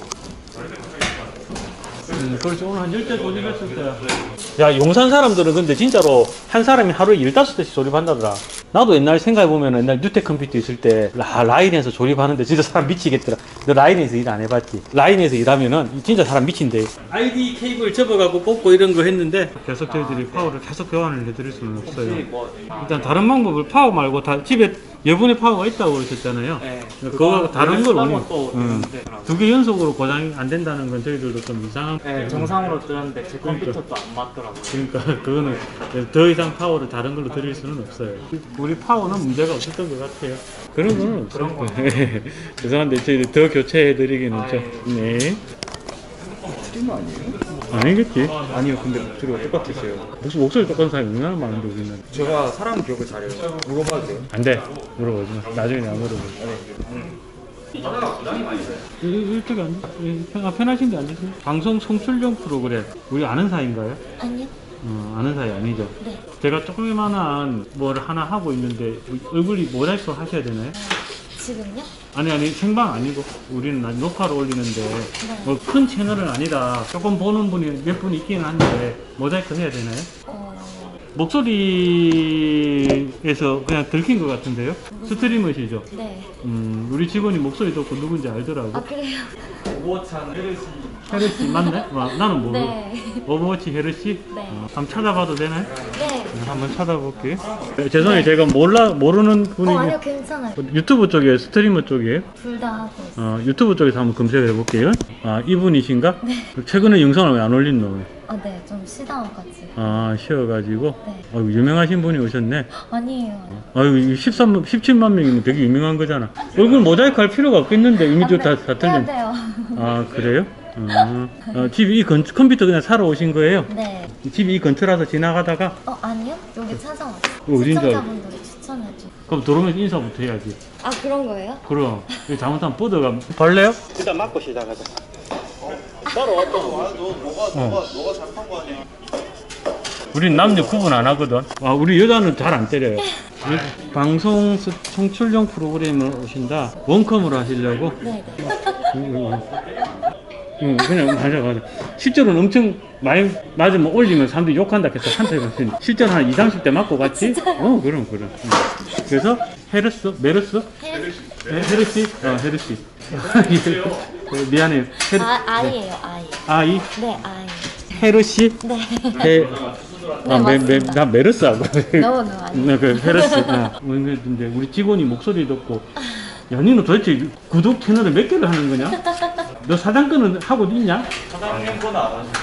음, 그렇지. 오늘 한 열 대 조립했을 거야. 야, 용산 사람들은 근데 진짜로 한 사람이 하루에 열다섯 대씩 조립한다더라. 나도 옛날 생각해보면 옛날 뉴텍 컴퓨터 있을 때 라, 라인에서 조립하는데 진짜 사람 미치겠더라. 너 라인에서 일 안 해봤지? 라인에서 일하면은 진짜 사람 미친대. 아이디 케이블 접어갖고 꽂고 이런 거 했는데 계속 저희들이 파워를 계속 교환을 해드릴 수는 없어요. 일단 다른 방법을 파워 말고 다 집에 여분의 파워가 있다고 그러셨잖아요. 네. 그거 다른 걸 원해. 응. 두 개 연속으로 고장이 안 된다는 건 저희들도 좀 이상한. 네, 정상으로 뜨는데 제 컴퓨터도 안 맞더라고요. 그러니까 그거는 더 이상 파워를 다른 걸로 드릴 수는 없어요. 우리 파워는 문제가 없었던 것 같아요. 그런 거는 없을 거예요. 죄송한데 저희들 더 교체해드리기는 아, 좀. 네. 트리머 아니에요? 아니겠지. 아니요, 근데 목소리가 똑같으세요. 무슨 목소리 똑같은 사람이 얼마나 많은데 우리는. 제가 사람 기억을 잘해요. 물어봐도 돼요? 안 돼. 물어보지 마. 나중에 내가 물어보지. 이- 이쪽에 앉으세요. 아, 편하신데 앉으세요. 방송 송출용 프로그램. 우리 아는 사이인가요? 아니요. 어, 아는 사이 아니죠? 네. 제가 조그만한 뭘 하나 하고 있는데 얼굴이 모자이크 하셔야 되나요? 지금요? 아니 아니 생방 아니고 우리는 나 녹화를 올리는데 뭐 큰 채널은 아니다. 조금 보는 분이 몇 분 있기는 한데 모자이크 해야 되나요? 어... 목소리에서 그냥 들킨 것 같은데요? 스트리머시죠? 네. 음, 우리 직원이 목소리 듣고 누군지 알더라고. 아 그래요? 오버워치하는 헤르시. 헤르씨 맞네? 와, 나는 모르고. 네. 오버워치 헤르씨? 네. 어, 한번 찾아봐도 되나요? 네. 한번 찾아볼게요. 네, 죄송해요. 제가 몰라, 모르는 분이고. 어 아니요 괜찮아요. 유튜브 쪽이에요? 스트리머 쪽이에요? 둘 다 하고 있어요. 어, 유튜브 쪽에서 한번 검색을 해볼게요. 아, 이분이신가? 네. 최근에 영상을 왜 안 올린 너? 아 네. 좀 쉬다가지고. 아, 쉬어가지고? 네. 아유, 유명하신 분이 오셨네. 아니에요. 아유, 십삼, 십칠만 명이면 되게 유명한 거잖아. 얼굴 모자이크 할 필요가 없겠는데, 이미 좀 다, 다 해야 틀린. 돼요. 아, 그래요? 어, 어, 집이 이 근, 컴퓨터 그냥 사러 오신 거예요? 네. 집이 이 근처라서 지나가다가? 어 아니요. 여기 찾아왔어요. 이거 어딘지 알- 시청자분들이 추천해줘. 그럼 들어오면서 인사부터 해야지. 아 그런 거예요? 그럼. 이거 잘못하면 뻗어가. 벌레요? 일단 맞고 시작하자. 따라와, 또. 너, 너가, 너가, 너가 잘한 거 아니야? 우린 남녀 구분 안 하거든. 아, 우리 여자는 잘 안 때려요. 이 방송 스- 송출용 프로그램을 오신다. 원컴으로 하시려고? 네. 응, 응, 그냥 맞아, 맞아. 실제로는 엄청 많이 맞으면 올리면 사람들이 욕한다 해서 한테 갔으니 실제로 한 이삼십 대 맞고 갔지? 어, 그럼, 그럼. 응. 그래서 헤르스, 메르스? 헤르시. 헤- 헤르시? 어, 헤르시. 미안해요. 헤르, 아 아이예요 아이. 아이? 네 아이. 헤르시? 네. 헤, 아, 메, 메, 맞습니다. 나 메르스하고. 너무 너무 아니. 네, 그 헤르스. 어. 근데 우리 직원이 목소리 듣고, 야, 니는 도대체 구독 채널을 몇 개를 하는 거냐? 너 사장권은 하고 있냐? 사장님 건 안 하죠.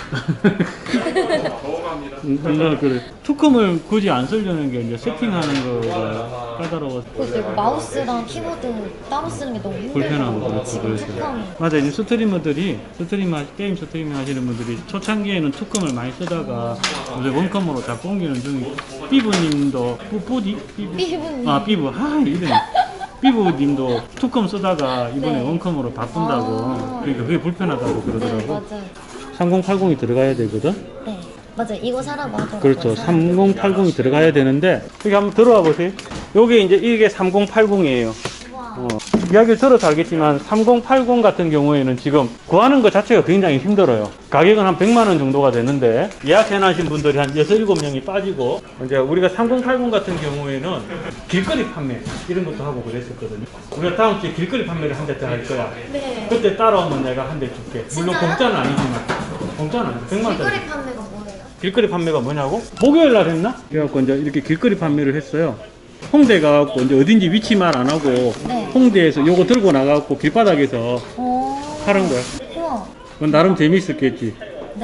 음, 그래. 투컴을 굳이 안 쓰려는 게 이제 세팅하는 거가 까다로워서. 그리고 마우스랑 키보드 따로 쓰는 게 너무 불편하고 힘들더라고요. 그렇고 지금 그래서. 투컴이. 맞아, 이제 스트리머들이 스트리머 게임 스트리밍 하시는 분들이 초창기에는 투컴을 많이 쓰다가 이제 원컴으로 다 옮기는 중이고. 삐부님도 뿌뿌디 삐부 삐부님. 아 삐부 아 이름 삐부님도 투컴 쓰다가 이번에 네. 원컴으로 바꾼다고. 아. 그러니까 그게 불편하다고 네 그러더라고. 맞아요. 삼공팔공이 들어가야 되거든. 네 맞아요. 이거 사라고 하더라고요. 그렇죠. 사람들이. 삼공팔공이 들어가야 되는데 여기 한번 들어와 보세요. 요게 이제 이게 삼공팔공이에요. 와. 어, 이야기를 들어서 알겠지만 삼공팔공 같은 경우에는 지금 구하는 것 자체가 굉장히 힘들어요. 가격은 한 백만 원 정도가 되는데 예약해놓으신 분들이 한 여섯, 일곱 명이 빠지고 이제 우리가 삼공팔공 같은 경우에는 길거리 판매 이런 것도 하고 그랬었거든요. 우리가 다음 주에 길거리 판매를 한 대 더 할 거야. 네. 그때 따라오면 내가 한 대 줄게. 물론 진짜요? 공짜는 아니지만 공짜는 아니고 백만 원짜리. 길거리 판매가 뭐예요? 길거리 판매가 뭐냐고? 목요일 날 했나? 그래갖고 이제 이렇게 길거리 판매를 했어요. 홍대 가갖고 이제 어딘지 위치 말 안 하고 네. 홍대에서 요거 들고 나가갖고 길바닥에서 오. 하는 거야. 우와. 그건 나름 재밌었겠지. 네.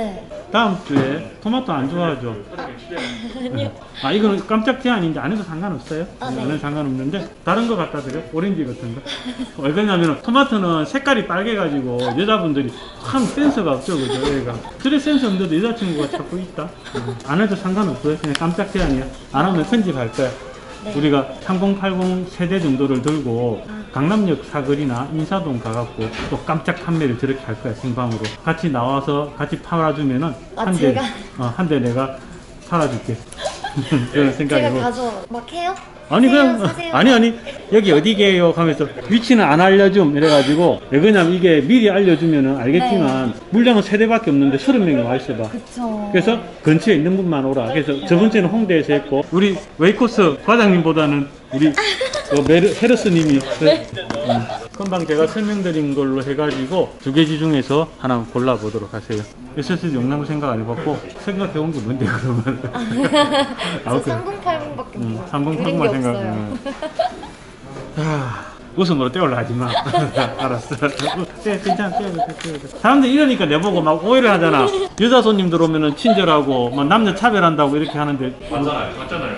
다음 주에 토마토 안 좋아하죠? 아니요. 아 이거는 깜짝 제안인데 안 해도 상관없어요? 아, 네. 안 해도 상관없는데 다른 거 갖다 드려? 오렌지 같은 거? 왜 그러냐면 토마토는 색깔이 빨개가지고 여자분들이 참 센스가 없죠 그죠 얘가. 그래 센스 없는데도 여자친구가 자꾸 있다. 안 해도 상관없어요. 그냥 깜짝 제안이야. 안 하면 편집할 거야. 네. 우리가 삼십 팔십 세대 정도를 들고 강남역 사거리나 인사동 가갖고 또 깜짝 판매를 저렇게 할 거야. 생방으로 같이 나와서 같이 팔아주면은 아, 한 대, 제가? 어, 한 대 내가 팔아줄게. 그런 제가 생각이고. 가서 막 해요? 아니 사세요, 그냥 사세요. 아니 아니 여기 어디게요 하면서 위치는 안 알려줌 이래가지고 왜 그러냐면 이게 미리 알려주면은 알겠지만 물량은 세 대밖에 없는데 서른 명이 와 있어 봐. 그쵸. 그래서 근처에 있는 분만 오라. 그래서 저번 주에는 홍대에서 했고 우리 웨이코스 과장님보다는 우리 어, 메르, 헤르스님이 네. 음, 금방 제가 설명드린 걸로 해가지고 두 개지 중에서 하나 골라보도록 하세요. 에스에스디 용량 생각 안 해봤고 생각해온 게 뭔데 그러면 저 삼십 팔십밖에 음, 못 삼십팔십만 생각 없어요. 음. 아, 웃음으로 떼올라 하지 마. 알았어. 떼, 괜찮아, 떼, 떼, 떼. 사람들이 이러니까 내보고 막 오해를 하잖아. 여자 손님들 오면은 친절하고, 막 남녀 차별한다고 이렇게 하는데. 맞잖아요. 맞잖아요.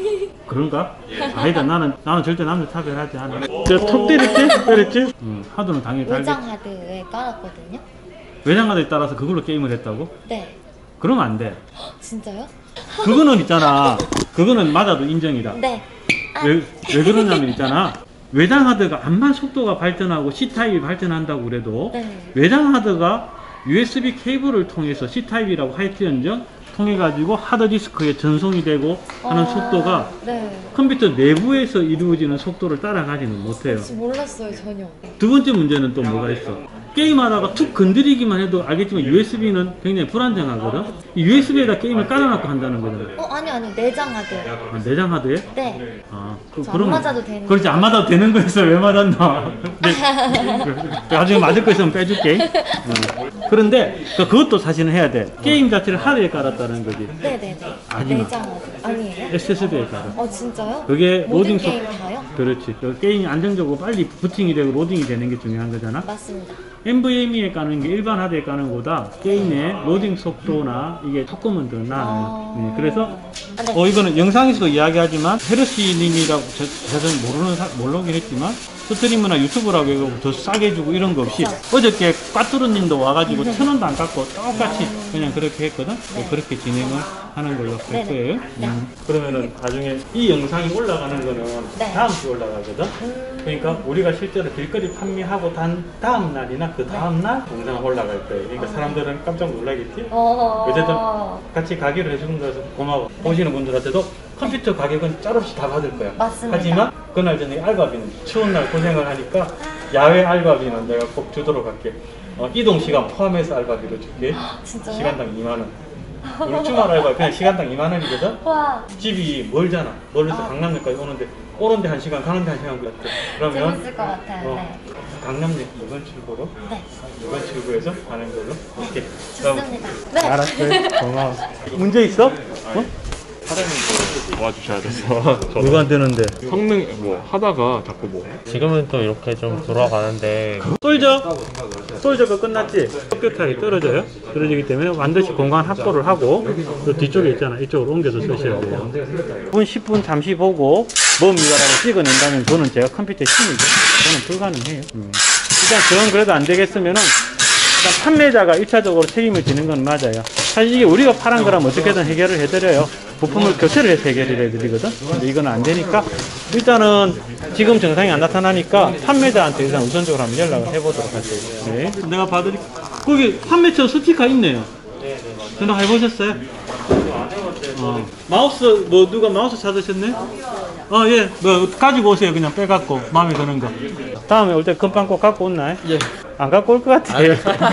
그런가? 아니다, 나는, 나는 절대 남녀 차별하지 않아. 제가 톡 때렸지? 때렸지? 응, 하드는 당연히 달겠지. 외장 하드에 깔았거든요. 외장 하드에 따라서 그걸로 게임을 했다고? 네. 그러면 안 돼. 진짜요? 그거는 있잖아. 그거는 맞아도 인정이다. 네. 왜, 왜 그러냐면 있잖아. 외장 하드가 암만 속도가 발전하고 C타입이 발전한다고 그래도 네. 외장 하드가 유에스비 케이블을 통해서 C타입이라고 할지언정 통해 가지고 하드디스크에 전송이 되고 하는 아, 속도가 네. 컴퓨터 내부에서 이루어지는 속도를 따라가지는 못해요. 혹시 몰랐어요 전혀. 두 번째 문제는 또 뭐가 있어? 게임하다가 툭 건드리기만 해도 알겠지만 유에스비는 굉장히 불안정하거든? 이 유에스비에다 게임을 깔아놓고 한다는 거잖아. 어 아니 아니 내장 하드. 아, 내장 하드에? 네. 아, 그, 저 그러면- 안 맞아도 되는 그렇지, 안 맞아도 되는 거였어. 왜 맞았나? 근데, 나중에 맞을 거 있으면 빼줄게. 어. 그런데, 그- 그것도 사실은 해야 돼. 게임 자체를 하드에 깔았다는 거지. 네네네. 아니요. 내장 하드 아니에요? 에스에스디에 깔아. 어 진짜요? 그게 모든 로딩 속, 게임 다요? 그렇지. 그 게임이 안정적으로 빨리 부팅이 되고 로딩이 되는 게 중요한 거잖아. 맞습니다. 엔브이엠이에 까는 게 일반 하드에 까는 거보다 게임의 로딩 속도나 이게 조금은 더 나아요. 아. 네, 그래서 아, 네. 어 이거는 영상에서도 이야기하지만 헤르시님이라고 저는 모르는 사, 모르긴 했지만 스트리머나 유튜브라고 해서 더 싸게 주고 이런 거 없이 어저께 까뚜루님도 와가지고 천 원도 안 깎고 똑같이 그냥 그렇게 했거든. 뭐 그렇게 진행을 하는 걸로 할 네네. 거예요. 네. 음. 그러면은 나중에 이 영상이 올라가는 거는 네. 다음 주에 올라가거든. 음. 그러니까 우리가 실제로 길거리 판매하고 단 다음 날이나 그 다음 날 영상 올라갈 거예요. 그러니까 사람들은 깜짝 놀라겠지. 어. 어쨌든 같이 가게를 해주는 거라서 고마워. 보시는 분들한테도 컴퓨터 가격은 짤없이 다 받을 거야. 맞습니다. 하지만 그날 저녁에 알바비는 추운 날 고생을 하니까 야외 알바비는 내가 꼭 주도록 할게. 어, 이동 시간 포함해서 알바비로 줄게. 진짜요? 시간당 이만 원. 우리 주말 알바 그냥 시간당 이만 원이거든. 와. 집이 멀잖아. 멀리서 아. 강남역까지 오는데 오는데 한 시간 가는데 한 시간 걸렸대. 그러면 재밌을 것 같아요. 어, 네. 강남역 이 번 출구로 네. 이 번 출구에서 가는 걸로. 오케이. 그럼 좋습니다. 네. 알았어요. 고마워. 문제 있어? 어? 사장님 도와주셔야 돼서 누가 되는데? 성능 뭐 하다가 자꾸 뭐 지금은 또 이렇게 좀 돌아가는데 솔저? 솔저가 끝났지? 뼈타기 떨어져요? 떨어지기 때문에 반드시 공간 확보를 하고 또 뒤쪽에 있잖아. 이쪽으로 옮겨서 쓰셔야 돼요. 일 분, 십 분 잠시 보고 뭡니다라고 찍어낸다면 그거는 제가 컴퓨터에 심이죠. 그거는 불가능해요. 음. 일단 그건 그래도 안 되겠으면은 일단 판매자가 일 차적으로 책임을 지는 건 맞아요. 사실 이게 우리가 파란 거라면 어떻게든 해결을 해드려요. 부품을 교체를 해서 해결을 해드리거든. 근데 이건 안 되니까 일단은 지금 증상이 안 나타나니까 판매자한테 일단 우선적으로 한번 연락을 해보도록 하세요. 네. 내가 봐드릴게요. 거기 판매처 스티커 있네요. 전화 해보셨어요? 어. 마우스 뭐 누가 마우스 찾으셨네? 어, 예. 뭐 가지고 오세요. 그냥 빼갖고 마음에 드는 거. 다음에 올 때 금방 꼭 갖고 온나? 예. 안 갖고 올 것 같아요.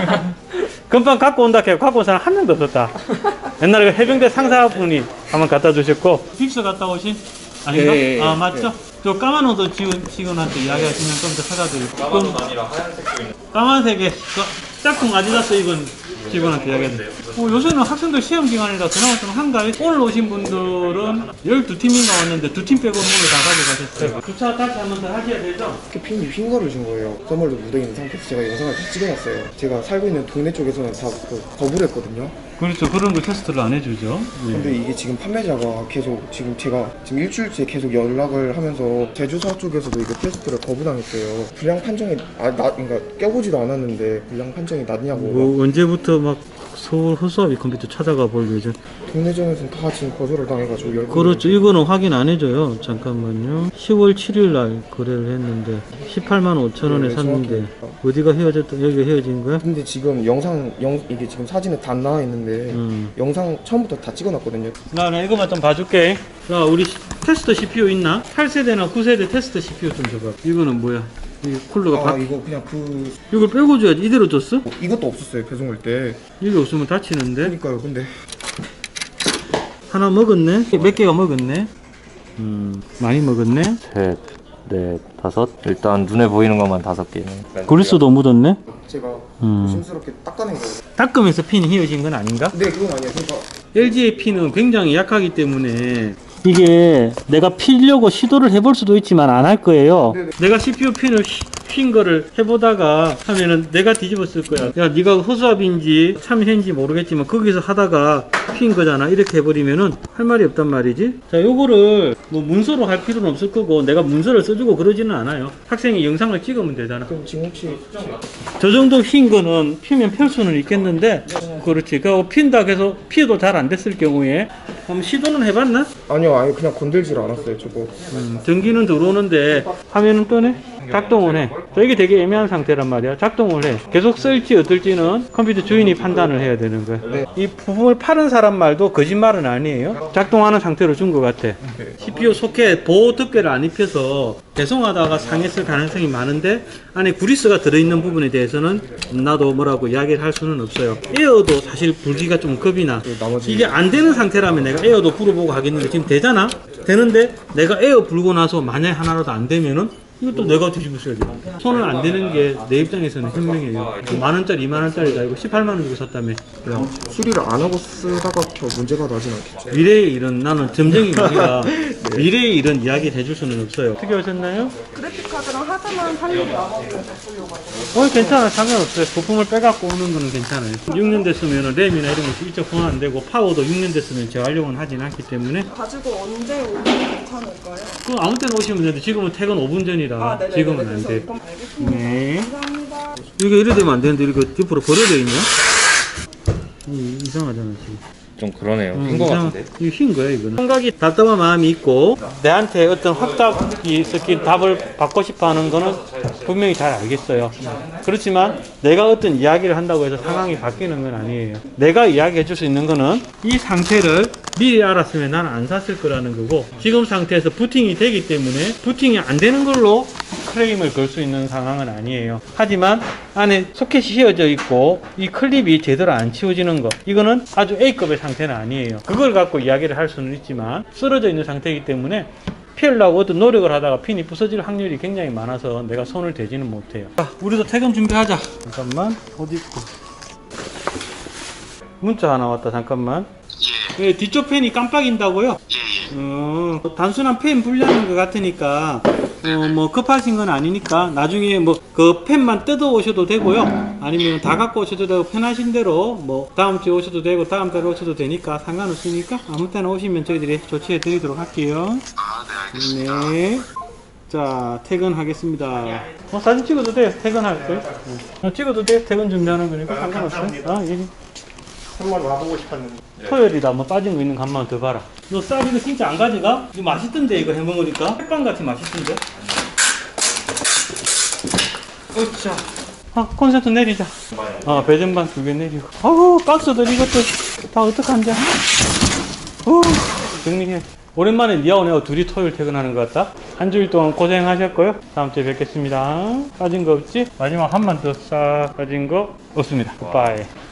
금방 갖고 온다 해서 갖고 온 사람 한 명도 없었다. 옛날에 그 해병대 상사분이 한번 갖다 주셨고. 픽스 갔다 오신? 아닌가? 예, 예, 예. 아, 맞죠? 저 까만 옷 직원, 직원한테 이야기하시면 좀 더 사다 드릴게요. 까만 옷 아니라 하얀색 도 있는. 까만색에 그 짝퉁 아디다스 입은 직원한테 이야기했는데 어, 요새는 학생들 시험 기간이라 그나마 좀 한가해. 오늘 오신 분들은 열두 팀인가 왔는데 두 팀 빼고는 오늘 다 가져가셨어요. 주차 다시 한 번 더 하셔야 되죠? 핀이 휜 거를 준 거예요. 써멀도 묻어있는 상태에서 제가 영상을 다 찍어놨어요. 제가 살고 있는 동네 쪽에서는 다 그 거부를 했거든요. 그렇죠. 그런 거 테스트를 안 해주죠. 네. 근데 이게 지금 판매자가 계속 지금 제가 지금 일주일째 계속 연락을 하면서 제조사 쪽에서도 이거 테스트를 거부당했어요. 불량 판정이 아, 나, 그러니까 껴보지도 않았는데 불량 판정이 낮냐고. 뭐 언제부터 막 서울 호수아비 컴퓨터 찾아가 볼 예정? 동네점에서는 다 지금 거절을 당해가지고 열받아요. 그렇죠. 이거는 확인 안 해줘요. 잠깐만요. 시월 칠일 날 거래를 했는데 십팔만 오천 원에 네, 샀는데 어디가 헤어졌다? 여기가 헤어진 거야? 근데 지금 영상 영 이게 지금 사진에 다 나와 있는데 음. 영상 처음부터 다 찍어놨거든요. 나, 나 이거만 좀 봐줄게. 자, 우리 테스트 씨피유 있나? 팔 세대나 구 세대 테스트 씨피유 좀 줘봐. 이거는 뭐야? 이 쿨러가 아 바... 이거 그냥 그 이걸 빼고 줘야지. 이대로 줬어? 이것도 없었어요 배송 올 때. 이게 없으면 다치는데. 그러니까요. 근데 하나 먹었네? 몇 개가 먹었네? 음, 많이 먹었네? 셋, 넷, 다섯. 일단 눈에 보이는 것만 다섯 개네. 그리스도 묻었네? 제가 음. 조심스럽게 닦아낸 거예요. 닦으면서 핀이 휘어진 건 아닌가? 네 그건 아니에요. 그러니까 엘지의 핀은 굉장히 약하기 때문에 이게 내가 피려고 시도를 해볼 수도 있지만 안 할 거예요. 네네. 내가 씨피유 핀을 휜 거를 해보다가 하면은 내가 뒤집었을 거야. 야, 네가 호수압인지 참회인지 모르겠지만 거기서 하다가 휜 거잖아. 이렇게 해버리면은 할 말이 없단 말이지. 자, 요거를 뭐 문서로 할 필요는 없을 거고 내가 문서를 써주고 그러지는 않아요. 학생이 영상을 찍으면 되잖아. 그럼 지금 혹시 저 정도 휜 거는 피면 펼 수는 있겠는데, 그렇지. 그 핀다 해서 피도 잘 안 됐을 경우에 한번 시도는 해봤나? 아니요 아예 그냥 건들질 않았어요 저거. 음, 전기는 들어오는데 화면은 뜨네? 작동을 해. 자, 이게 되게 애매한 상태란 말이야. 작동을 해. 계속 쓸지 어떨지는 컴퓨터 주인이 판단을 해야 되는 거야. 네. 이 부품을 파는 사람 말도 거짓말은 아니에요. 작동하는 상태로 준 것 같아. 씨피유 소켓 보호 덮개를 안 입혀서 배송하다가 상했을 가능성이 많은데 안에 구리스가 들어있는 부분에 대해서는 나도 뭐라고 이야기를 할 수는 없어요. 에어도 사실 불기가 좀 겁이 나. 나머지 이게 안 되는 상태라면 내가 에어도 불어보고 하겠는데 지금 되잖아? 되는데 내가 에어 불고 나서 만약에 하나라도 안 되면은 이것도 내가 뒤집어 써야 돼. 손을 안 대는 게 내 입장에서는 현명해요. 만원짜리, 이만원짜리다. 이거 십팔만 원 주고 샀다며. 그냥 수리를 안 하고 쓰다가 더 문제가 나진 않겠죠. 미래의 일은 나는 점쟁이 우리가 네. 미래의 일은 이야기를 해줄 수는 없어요. 어떻게 오셨나요? 그래픽카드랑 하드만 살리고 나머지는 바꾸려고 하고. 어, 괜찮아. 상관없어요. 부품을 빼갖고 오는 거는 괜찮아요. 육 년 됐으면 램이나 이런 거 일정 보완 안 되고 파워도 육 년 됐으면 재활용은 하진 않기 때문에. 가지고 언제 오면 괜찮을까요? 그 아무 때나 오시면 되는데 지금은 퇴근 오 분 전이라 아, 네네네. 지금은 안 돼. 알겠습니다. 네. 감사합니다. 이게 이래 되면 안 되는데 이거 옆으로 버려져 있냐? 이, 이상하잖아 지금. 좀 그러네요. 음, 흰 거 이상- 같은데. 이거 흰 거야 이거는. 생각이 답답한 마음이 있고 내한테 어떤 확답이 섞인 답을 받고 싶어 하는 거는 분명히 잘 알겠어요. 그렇지만 내가 어떤 이야기를 한다고 해서 상황이 바뀌는 건 아니에요. 내가 이야기해 줄 수 있는 거는 이 상태를 미리 알았으면 나는 안 샀을 거라는 거고, 지금 상태에서 부팅이 되기 때문에 부팅이 안 되는 걸로 클레임을 걸 수 있는 상황은 아니에요. 하지만 안에 소켓이 휘어져 있고 이 클립이 제대로 안 치워지는 거, 이거는 아주 A급의 상태는 아니에요. 그걸 갖고 이야기를 할 수는 있지만 쓰러져 있는 상태이기 때문에 피하려고 어떤 노력을 하다가 핀이 부서질 확률이 굉장히 많아서 내가 손을 대지는 못해요. 자, 우리도 퇴근 준비하자. 잠깐만, 어디 있고. 문자 하나 왔다. 잠깐만. 예. 예, 뒤쪽 팬이 깜빡인다고요? 예, 예. 어, 단순한 팬 불량인 것 같으니까 어, 뭐 급하신 건 아니니까 나중에 뭐 그 팬만 뜯어 오셔도 되고요, 아니면 다 갖고 오셔도 되고 편하신 대로 뭐 다음 주에 오셔도 되고 다음 달에 오셔도 되니까 상관없으니까 아무 때나 오시면 저희들이 조치해 드리도록 할게요. 아, 네, 알겠습니다. 네. 자, 퇴근하겠습니다. 뭐 사진 찍어도 돼요. 퇴근할 때. 어, 찍어도 돼. 퇴근 준비하는 거니까 상관없어요. 아, 예. 한번 와보고 싶었는데. 토요일이다. 뭐 빠진 거 있는 거 한 번 더 봐라. 너 쌀 이거 진짜 안 가져가? 이거 맛있던데, 이거 해먹으니까. 햇빵같이 맛있던데. 으쌰. 아, 콘센트 내리자. 아, 배전반 두 개 내리고. 아우, 박스들 이것도 다 어떡한지. 어, 정리해. 오랜만에 니아오네오 둘이 토요일 퇴근하는 것 같다. 한 주일 동안 고생하셨고요. 다음 주에 뵙겠습니다. 빠진 거 없지? 마지막 한 번 더 싹 빠진 거 없습니다. 굿바이.